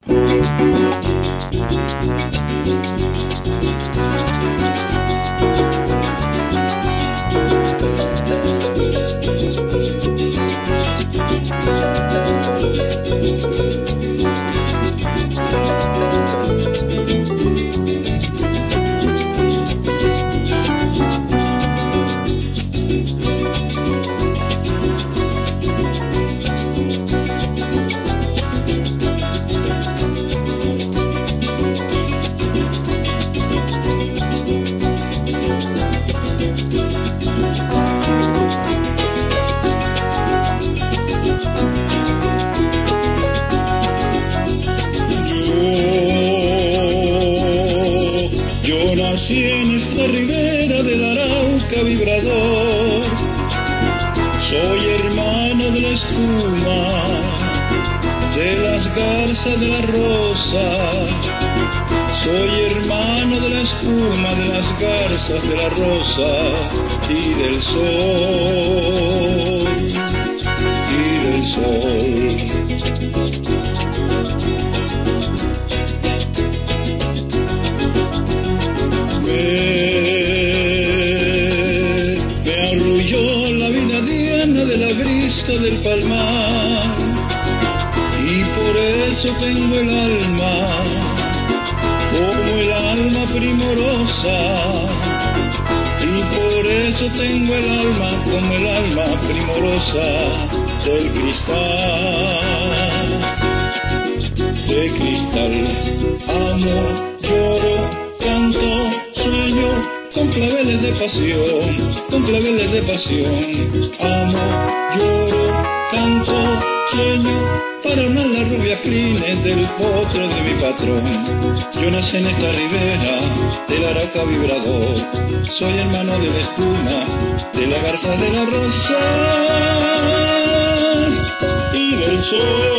Nací en esta ribera del Arauca vibrador, soy hermano de la espuma, de las garzas de la rosa, soy hermano de la espuma, de las garzas de la rosa y del sol, y del sol. Me arrulló la vida diana de la brisa del palmar, y por eso tengo el alma como el alma primorosa, y por eso tengo el alma como el alma primorosa del cristal, de cristal. Amo, lloro, canto, sueño, con claveles de pasión, con claveles de pasión. Amo, lloro, canto, sueño, para unar las rubias crines del potro de mi patrón. Yo nací en esta ribera del Arauca vibrador, soy hermano de la espuma, de la garza de la rosa y del sol.